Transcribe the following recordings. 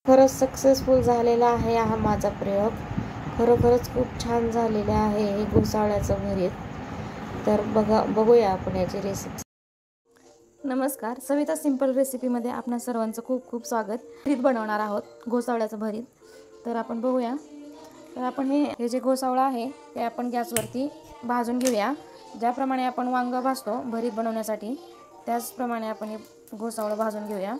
खरंच सक्सेसफुल झालेला आहे हा माझा प्रयोग. खरोखरच खूप छान झालेले आहे हे घोसाळ्याचं भरीत. तर बघूया आपण याची रेसिपी. नमस्कार, सविता सिंपल रेसिपीमध्ये आपणा सर्वांचं खूप खूप स्वागत. भरीत बनवणार आहोत, घोसावळ्याचं भरीत. तर आपण बघूया. तर आपण हे जे घोसावळा आहे ते आपण गॅसवरती भाजून घेऊया. ज्याप्रमाणे आपण वांग भाजतो भरीत बनवण्यासाठी त्याचप्रमाणे आपण हे घोसावळं भाजून घेऊया.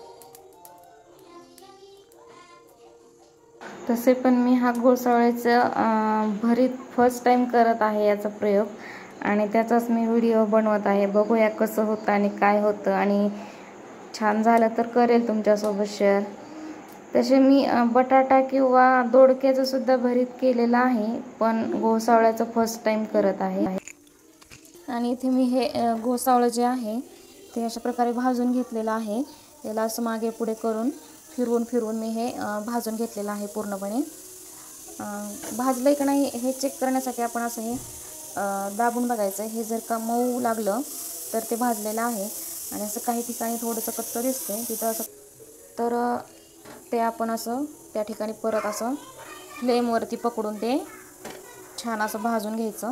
तसे पण मी हा घोसावळ्याचं भरीत फर्स्ट टाइम करत आहे याचा प्रयोग, आणि त्याचाच मी व्हिडिओ बनवत आहे. बघूया कसं होतं आणि काय होतं, आणि छान झालं तर करेल तुमच्यासोबत शेअर. तसे मी बटाटा किंवा दोडक्याचं सुद्धा भरीत केलेलं आहे, पण घोसावळ्याचं फर्स्ट टाइम करत आहे. आणि इथे मी हे घोसावळं जे आहे ते अशा प्रकारे भाजून घेतलेलं आहे. त्याला असं मागे पुढे करून फिरवून मी हे भाजून घेतलेलं आहे पूर्णपणे. भाजलं की नाही हे चेक करण्यासाठी आपण असं हे दाबून बघायचं. हे जर का मऊ लागलं तर ते भाजलेलं आहे, आणि असं काही ठिकाणी थोडंसं कच्चं दिसतंय तिथं असं, तर ते आपण असं त्या ठिकाणी परत असं फ्लेमवरती पकडून ते छान असं भाजून घ्यायचं.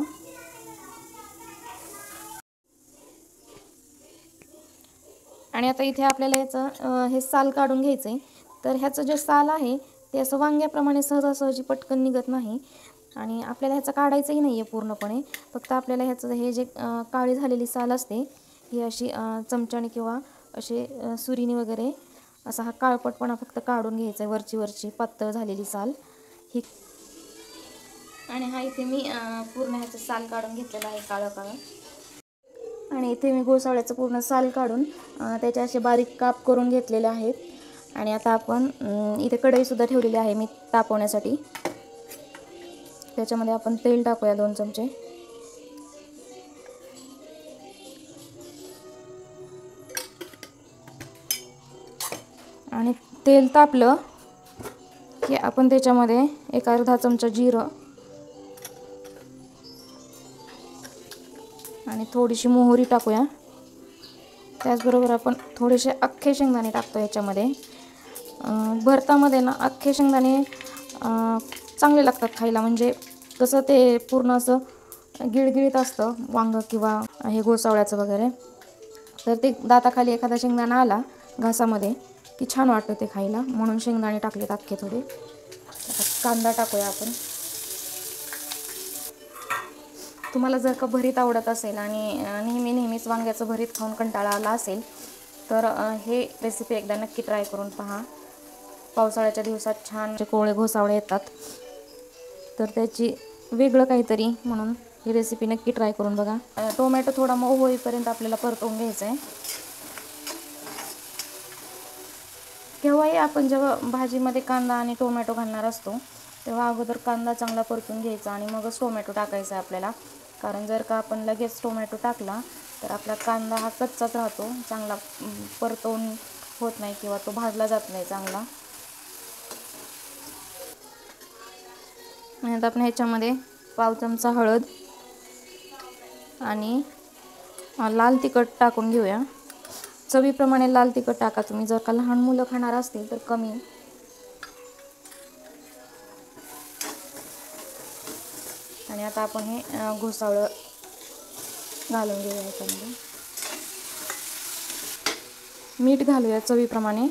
आणि आता इथे आपल्याला ह्याचं हे साल काढून घ्यायचं आहे. तर ह्याचं जे साल आहे ते असं वांग्याप्रमाणे सहजासहजी पटकन निघत नाही, आणि आपल्याला ह्याचं काढायचंही नाही आहे पूर्णपणे. फक्त आपल्याला ह्याचं हे जे काळी झालेली साल असते ही अशी चमच्याने किंवा असे सुरीने वगैरे असा हा काळपटपणा फक्त काढून घ्यायचा आहे, वरची पातळ झालेली साल ही. आणि हा इथे मी पूर्ण ह्याचं साल काढून घेतलेला आहे काळं. आणि इथे मी घोसावळ्याचं पूर्ण साल काढून त्याचे असे बारीक काप करून घेतलेले आहेत. आणि आता आपण इथे कढईसुद्धा ठेवलेली आहे मी तापवण्यासाठी. त्याच्यामध्ये आपण तेल टाकूया 2 चमचे. आणि तेल तापलं की आपण त्याच्यामध्ये एक अर्धा चमचा जिरं आणि थोडीशी मोहरी टाकूया. त्याचबरोबर आपण थोडेसे अख्खे शेंगदाणे टाकतो ह्याच्यामध्ये. भरतामध्ये ना अख्खे शेंगदाणे चांगले लागतात खायला, म्हणजे कसं ते पूर्ण असं गिळगिळीत असतं वांग किंवा हे घोसावळ्याचं वगैरे. तर ते दाताखाली एखादा शेंगदाणा आला घासामध्ये की छान वाटतं ते खायला, म्हणून शेंगदाणे टाकलेत अख्खे थोडे. कांदा टाकूया आपण. तुम्हाला जर का भरीत आवडत असेल आणि नेहमीच वांग्याचं भरीत खाऊन कंटाळा आला असेल तर हे रेसिपी एकदा नक्की ट्राय करून पहा. पावसाळ्याच्या दिवसात छान कोवळे घोसावळे येतात, तर त्याची वेगळं काहीतरी म्हणून ही रेसिपी नक्की ट्राय करून बघा. टोमॅटो थोडा मऊ होईपर्यंत आपल्याला परतवून घ्यायचं आहे. केव्हाही आपण जेव्हा भाजीमध्ये कांदा आणि टोमॅटो घालणार असतो तेव्हा अगोदर कांदा चांगला परतून घ्यायचा आणि मगच टोमॅटो टाकायचा आहे आपल्याला. कारण जर का आपण लगेच टोमॅटो टाकला तर आपला कांदा हा कच्चाच राहतो, चांगला परतवून होत नाही किंवा तो भाजला जात नाही चांगला. आणि आता आपण ह्याच्यामध्ये पाव चमचा हळद आणि लाल तिखट टाकून घेऊया. चवीप्रमाणे लाल तिखट टाका तुम्ही. जर का लहान मुलं खाणार असतील तर कमी. आणि आता आपण हे घोसावळं घालून घेऊया ह्याच्यामध्ये. मीठ घालूया चवीप्रमाणे.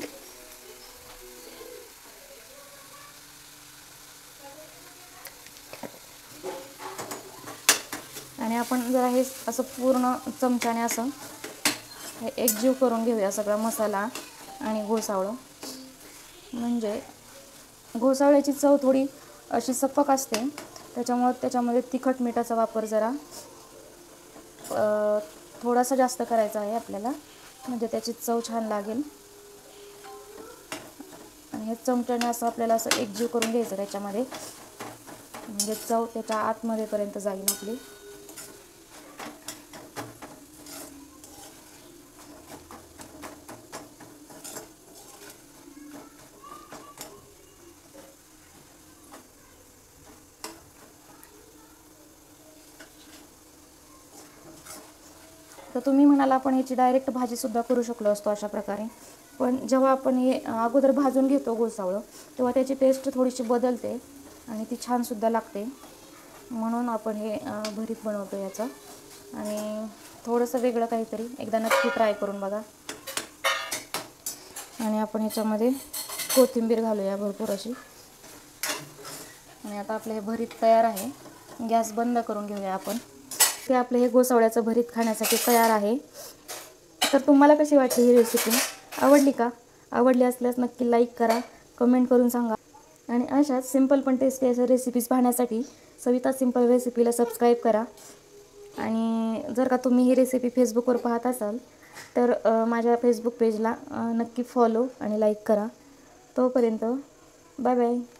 आणि आपण जरा हे असं पूर्ण चमच्याने असं हे एकजीव करून घेऊया सगळा मसाला आणि घोसावळं. म्हणजे घोसावळ्याची चव थोडी अशी सपक असते, त्याच्यामध्ये तिखट मिठाचा वापर जरा थोडासा जास्त करायचा आहे आपल्याला, म्हणजे त्याची चव छान लागेल. आणि हे चमच्याने असं आपल्याला असं एकजीव करून घ्यायचं त्याच्यामध्ये, म्हणजे चव त्याच्या आतमध्येपर्यंत जाईल आपली. तर तुम्ही म्हणाल आपण ह्याची डायरेक्ट भाजीसुद्धा करू शकलो असतो अशा प्रकारे, पण जेव्हा आपण हे अगोदर भाजून घेतो गोसावळं, तेव्हा त्याची टेस्ट थोडीशी बदलते आणि ती छानसुद्धा लागते. म्हणून आपण हे भरीत बनवतो याचं. आणि थोडंसं वेगळं काहीतरी एकदा नक्की ट्राय करून बघा. आणि आपण ह्याच्यामध्ये कोथिंबीर घालूया भरपूर अशी. आणि आता आपलं हे भरीत तयार आहे. गॅस बंद करून घेऊया आपण. ते आपलं हे गोसावळ्याचं भरीत खाण्यासाठी तयार आहे. तर तुम्हाला कशी वाटली ही रेसिपी? आवडली का? आवडली असल्यास नक्की लाईक करा, कमेंट करून सांगा. आणि अशाच सिंपल पण टेस्टी अशा रेसिपीज पाहण्यासाठी सविता सिंपल रेसिपीला सबस्क्राईब करा. आणि जर का तुम्ही ही रेसिपी फेसबुकवर पाहत असाल तर माझ्या फेसबुक पेजला नक्की फॉलो आणि लाईक करा. तोपर्यंत बाय बाय.